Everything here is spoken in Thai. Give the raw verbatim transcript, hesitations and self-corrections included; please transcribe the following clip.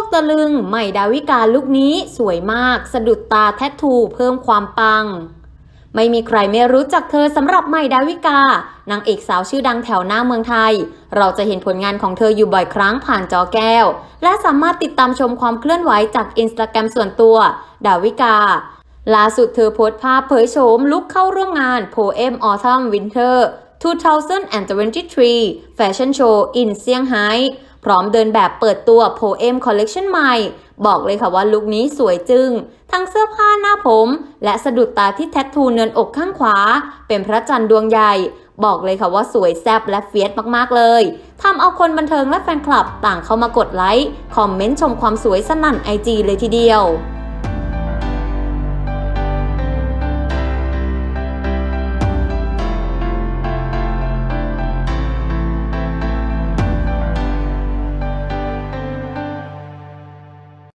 ตะลึงใหม่ดาวิกาลุคนี้สวยมากสะดุดตาแทททูเพิ่มความปังไม่มีใครไม่รู้จักเธอสำหรับใหม่ดาวิกานางเอกสาวชื่อดังแถวหน้าเมืองไทยเราจะเห็นผลงานของเธออยู่บ่อยครั้งผ่านจอแก้วและสามารถติดตามชมความเคลื่อนไหวจากอินสตาแกรมส่วนตัวดาวิกาล่าสุดเธอโพสต์ภาพเผยโฉมลุคเข้าร่วมงาน Poem Autumn Winter สองพันยี่สิบสาม Fashion Show in เซี่ยงไฮ้พร้อมเดินแบบเปิดตัว Poem Collection ใหม่บอกเลยค่ะว่าลุคนี้สวยจึงทั้งเสื้อผ้าหน้าผมและสะดุดตาที่แทททูเนินอกข้างขวาเป็นพระจันทร์ดวงใหญ่บอกเลยค่ะว่าสวยแซ่บและเฟียสมากๆเลยทำเอาคนบันเทิงและแฟนคลับต่างเข้ามากดไลค์คอมเมนต์ชมความสวยสนั่นไอจีเลยทีเดียว